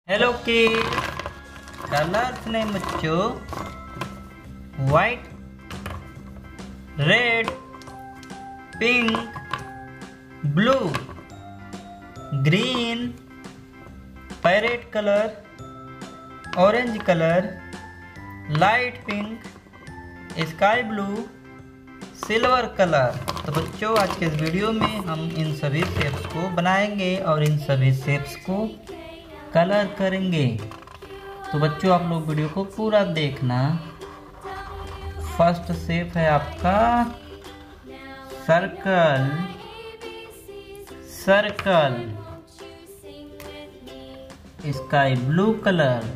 Hello kid, colours name बच्चों white, red, pink, blue, green, parrot colour, orange colour, light pink, sky blue, silver colour. तो बच्चों आज के इस video में हम इन सभी शेप्स को बनाएंगे और इन सभी शेप्स को कलर करेंगे। तो बच्चों आप लोग वीडियो को पूरा देखना। फर्स्ट शेप है आपका circle, circle, sky blue colour,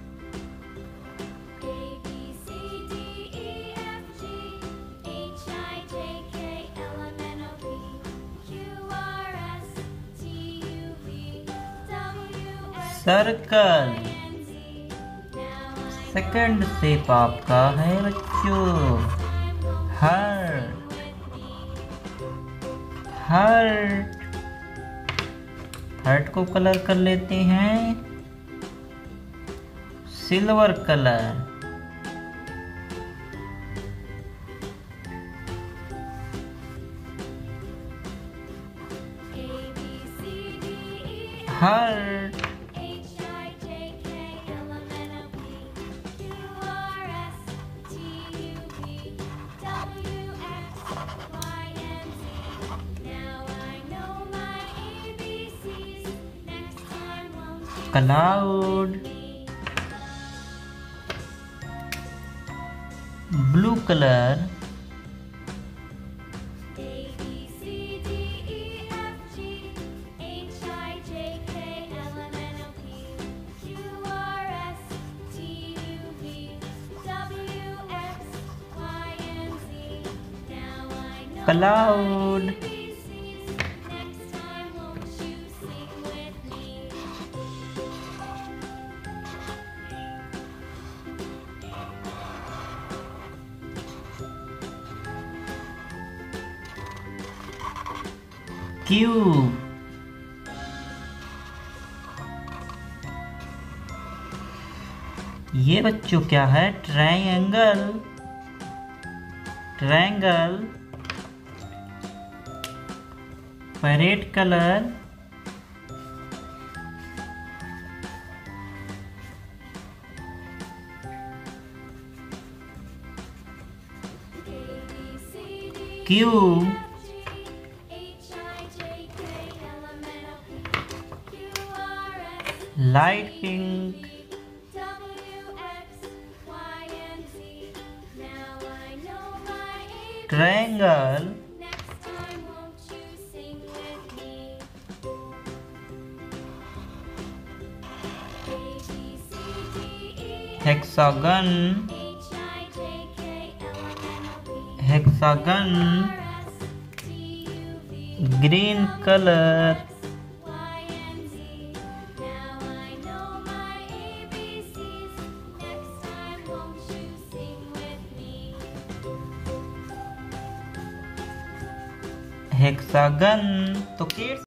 circle. Second shape आपका है बच्चों हार्ट, हार्ट, हार्ट को कलर कर लेते हैं silver colour. Heart, cloud, blue colour, cloud, cube, ये बच्चों क्या है triangle, triangle, parrot colour, cube, light pink, triangle, hexagon, hexagon, green colour, hexagon. तो किड्स